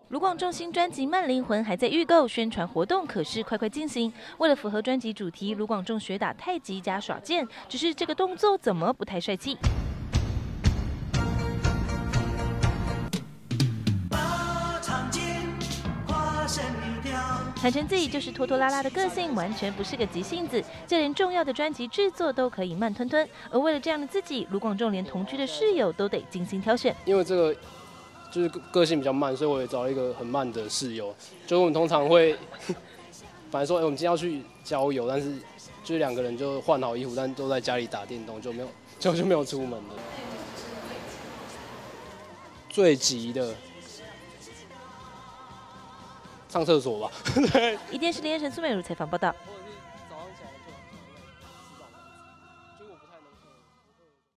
卢广仲新专辑《慢灵魂》还在预购，宣传活动可是快进行。为了符合专辑主题，卢广仲学打太极加耍剑，只是这个动作怎么不太帅气？坦诚自己就是拖拖拉拉的个性，完全不是个急性子，就连重要的专辑制作都可以慢吞吞。而为了这样的自己，卢广仲连同居的室友都得精心挑选。 因为这个就是个性比较慢，所以我也找了一个很慢的室友。就是我们通常会，反正说，我们今天要去郊游，但是就是2个人就换好衣服，但都在家里打电动，就没有出门了。最急的。上厕所吧。 一电视连陈苏美如采访报道。